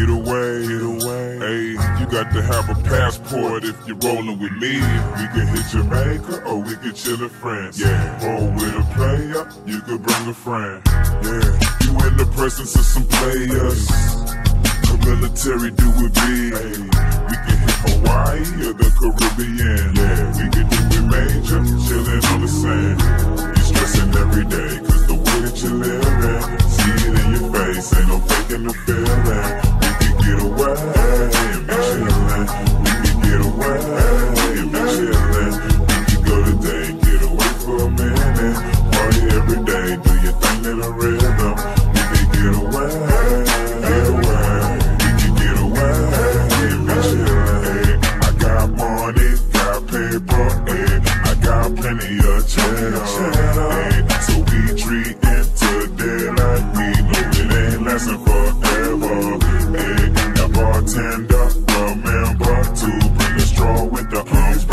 get away. Hey, you got to have a passport if you're rolling with me. We can hit Jamaica or we can chill in France. Yeah, roll with a player, you could bring a friend. Yeah, you in the presence of some players. The military do it big. Hey, we can hit Hawaii or the Caribbean. Yeah, we can do it major, chilling on the sand. You stressing every day, cause the way that you living, see it in your face, ain't no faking the feeling. We can get away and be chillin'. We can get away and be chillin'. We can go today, get away for a minute. Party every day, do your thing in a rhythm. We can get away, get away. We can get away and be chillin'. I got money, got paper, I got plenty of cheddar. So we treatin' today like we know it ain't lasting forever. That bartender, remember to bring a straw with the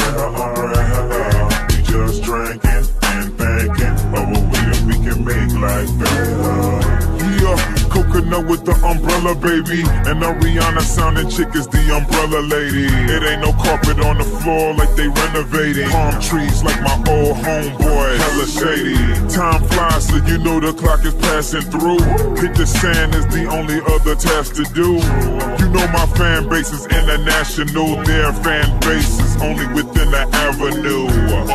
umbrella. We just drinking and thinking of a way that we can make life better. Yeah, coconut with the umbrella, baby. And Ariana sounding chick is the umbrella lady. It ain't no carpet on the floor like they renovating. Palm trees like my old homeboy, hella shady. Time flies, so you know the clock is passing through. Hit the sand is the only other task to do. You know my fan base is international. Their fan base is only within the avenue.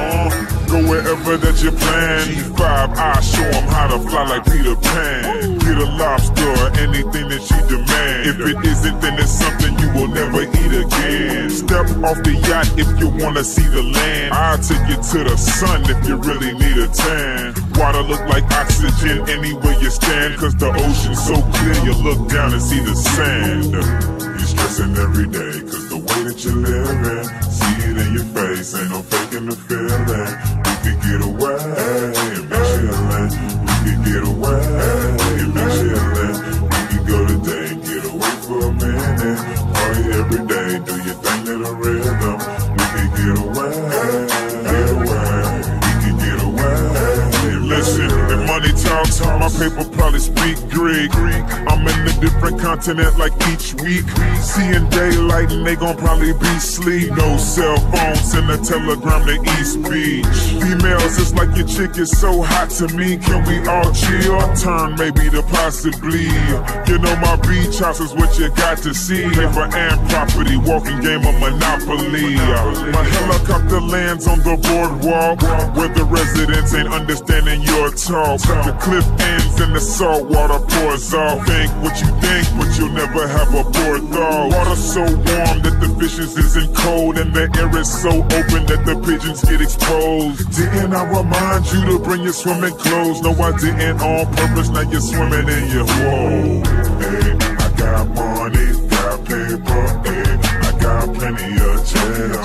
Go wherever that you plan. G5, I show them how to fly like Peter Pan. Get a lobster or anything that she demand. If it isn't, then it's something you will never eat again. Step off the yacht if you wanna see the land. I'll take you to the sun if you really need a tan. Water look like oxygen anywhere you stand, cause the ocean's so clear you look down and see the sand. You stressing every day, cause the way that you living, see it in your face, ain't no faking the feeling. We could get away and be chillin'. We could get away and be chillin'. We could go today and get away for a minute. Party every day, do your thing in a rhythm. We could get away, get away. We could get away. Listen, if money talks, my paper probably speak Greek. I'm in a different continent like each week. Seeing daylight and they gon' probably be sleep. No cell phones, send a telegram to East Beach. Females, it's like your chick is so hot to me. Can we all chill? Turn maybe to possibly. You know my beach house is what you got to see. Paper and property, walking game of Monopoly. My helicopter lands on the boardwalk, where the residents ain't understanding your talk. The cliff ends and the salt water pours off. Think what you think, but you'll never have a bored thought. Water so warm that the fishes isn't cold, and the air is so open that the pigeons get exposed. Didn't I remind you to bring your swimming clothes? No, I didn't on purpose, now you're swimming in your whoa. Hey, I got money, got paper, I got plenty of cheddar.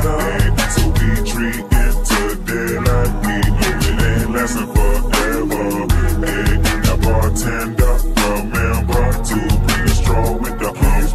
So we treatin' today like we know it ain't lasting forever. That bartender, remember to bring a straw with the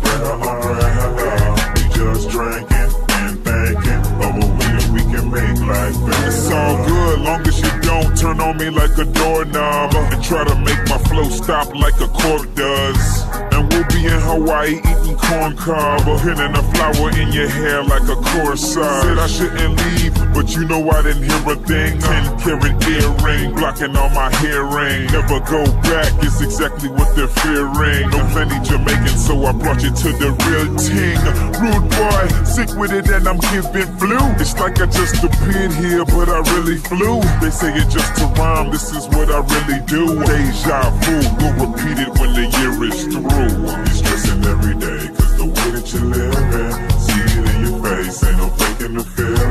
umbrella. We just drinking and thinking of a way that we can make life better. It's all good, long as you don't turn on me like a doorknob and try to make my flow stop like a cork does. And we'll be in Hawaii eating corn cob, pinning a flower in your hair like a corsage. Said I shouldn't leave, but you know I didn't hear a thing. 10-carat earring, blocking all my hearing. Never go back, it's exactly what they're fearing. No plenty Jamaican, so I brought you to the real ting. Rude boy, sick with it and I'm giving flu. It's like I just appeared here, but I really flew. They say it just to rhyme, this is what I really do. Deja vu, we'll repeat it when the year is through. You stressing every day, cause the way that you living, see it in your face, ain't no faking the feel.